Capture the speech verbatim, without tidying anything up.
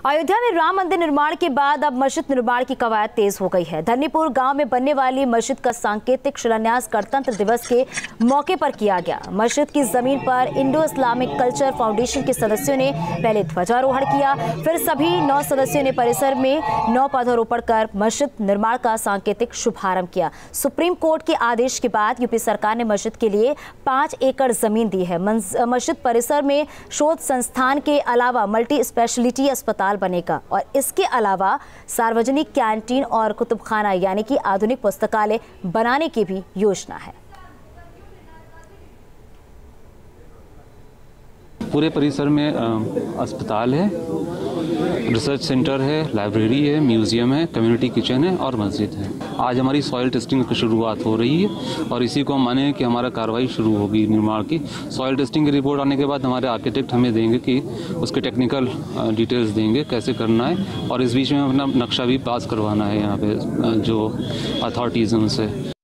अयोध्या में राम मंदिर निर्माण के बाद अब मस्जिद निर्माण की कवायद तेज हो गई है। धन्नीपुर गांव में बनने वाली मस्जिद का सांकेतिक शिलान्यास गणतंत्र दिवस के मौके पर किया गया। मस्जिद की जमीन पर इंडो इस्लामिक कल्चर फाउंडेशन के सदस्यों ने पहले ध्वजारोहण किया, फिर सभी नौ सदस्यों ने परिसर में नौ पौधारोपण कर मस्जिद निर्माण का सांकेतिक शुभारंभ किया। सुप्रीम कोर्ट के आदेश के बाद यूपी सरकार ने मस्जिद के लिए पांच एकड़ जमीन दी है। मस्जिद परिसर में शोध संस्थान के अलावा मल्टी स्पेशलिटी अस्पताल बनेगा और इसके अलावा सार्वजनिक कैंटीन और कुतुबखाना यानी कि आधुनिक पुस्तकालय बनाने की भी योजना है। पूरे परिसर में अस्पताल है, रिसर्च सेंटर है, लाइब्रेरी है, म्यूजियम है, कम्युनिटी किचन है और मस्जिद है। आज हमारी सॉइल टेस्टिंग की शुरुआत हो रही है और इसी को हम माने कि हमारा कार्रवाई शुरू होगी निर्माण की। सॉइल टेस्टिंग की रिपोर्ट आने के बाद हमारे आर्किटेक्ट हमें देंगे कि उसके टेक्निकल डिटेल्स देंगे कैसे करना है और इस बीच में अपना नक्शा भी पास करवाना है यहाँ पे जो अथॉरिटीज़ उनसे।